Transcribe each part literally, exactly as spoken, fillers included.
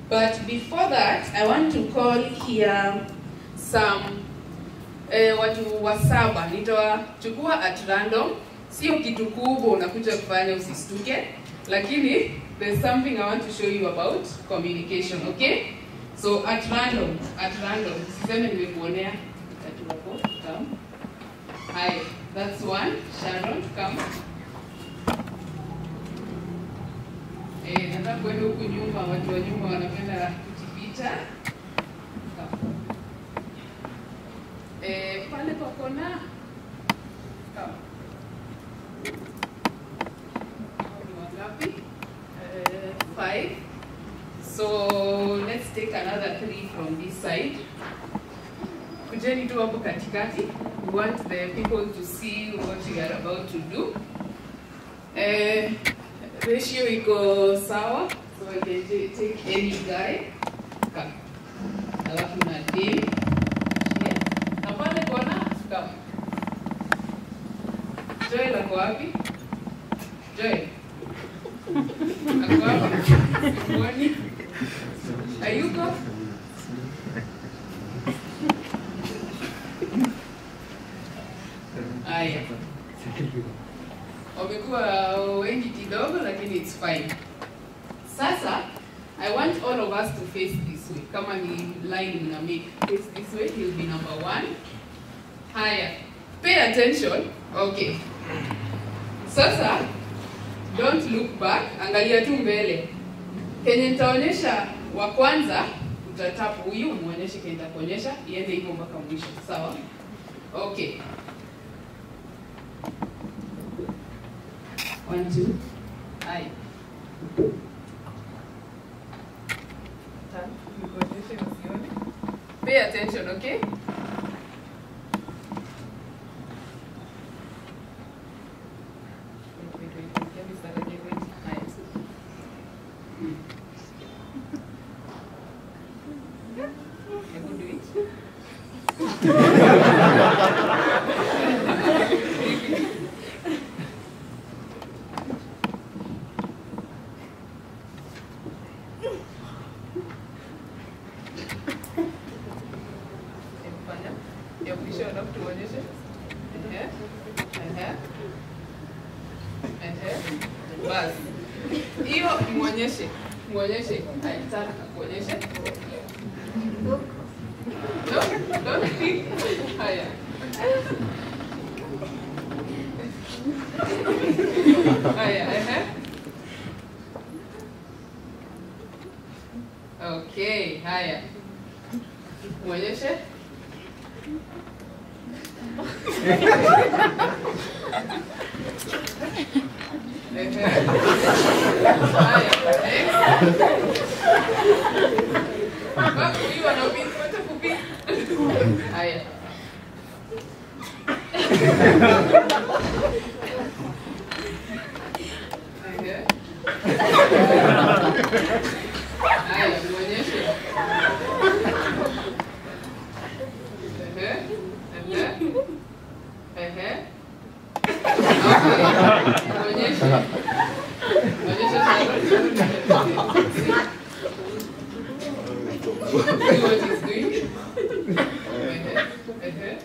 But before that, I want to call here some eh, watu wa saba. Nitawachukua at random. Sio kitu kubwa unakuja kufanya usistuke. Lakini there's something I want to show you about communication, okay? So at random, at random. Siseme nimekuonea. Tatu hapo, come. Hi, that's one. Sharon, come. Eh, nataka kwenda huku nyuma, watu wa nyuma wanapenda kujificha. Eh, pale kwa kona. Come. Uh, five. So let's take another three from this side. Kujeni tu hapo katikati. We want the people to see what we are about to do. Uh, ratio iko sawa, so I can take any guy. Come. Alafu na team. Yeah. Na pale kona, come. Joy la kwa wapi? Joy. Ako wapi? Simoni. Ayuko? Aya. Wamekuwa wengi kidogo lakini it's fine. Sasa, I want all of us to face this way. Kama ni line mna make face this way, he'll be number one. Haya. Pay attention. Okay. Sasa, don't look back. Angalia tu mbele. Kenye nitaonyesha wa kwanza, utatapu huyu, muonyeshe kenye nitakuonyesha, iende hivyo mpaka mwisho. Sawa? Okay. One, two. Hai. Tatu. Nikuonyeshe usione. Pay attention, okay? Hiyo muonyeshe, muonyeshe, aitaka kuonyeshe. No, don't speak. Haya. Haya, eh. Okay, haya. Muonyeshe. Haya. Haya, muonyeshe. Ehe. Ehe. Ehe. Muonyeshe. Muonyeshe sana. See what he's doing. Ehe. Ehe.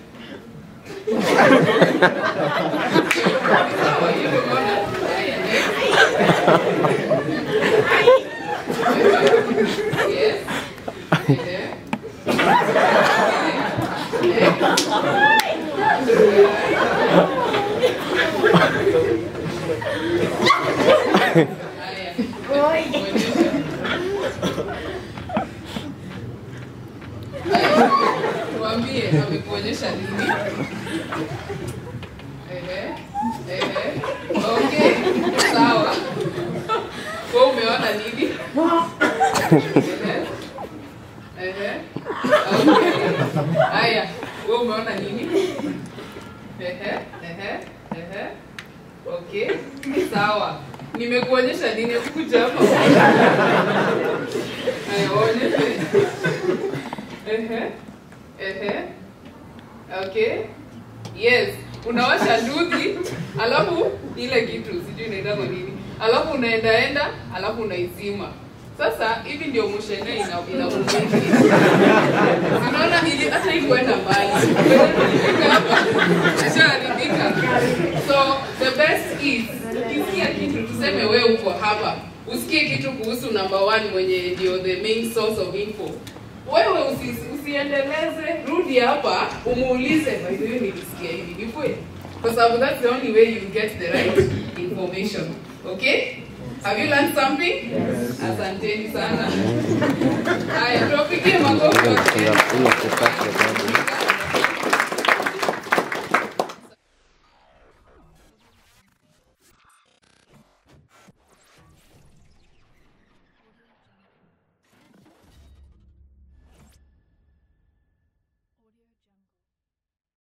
Yes. Tuambie amekuonyesha nini? Ehe. Ehe. Okay. Sawa. Wewe umeona nini? Ehe. Ehe. Okay. Haya, wewe umeona nini? Ehe. Ehe. Ehe. Okay. Sawa. Nimekuonyesha nini kuja hapa? Haya, onyeshe. Ehe. Ehe. Okay. Yes. Unawasha nduthi, alafu ile kitu sijui inaitwa nini. Alafu unaenda enda, alafu unaizima. Sasa hivi ndio mushene ina ina umwingi. Unaona hili hata hii kwenda mbali. Ashaharibika. So the best is ukisikia kitu tuseme wewe uko hapa. Usikie kitu kuhusu number one mwenye ndio the main source of info. Wewe usi, usiendeleze, rudi hapa umuulize by the way nilisikia hivi ni kweli. Kwa sababu that's the only way you get the right information. Okay? Have you learned something? Yes. Asanteni sana. Haya, tuwapigie makofi.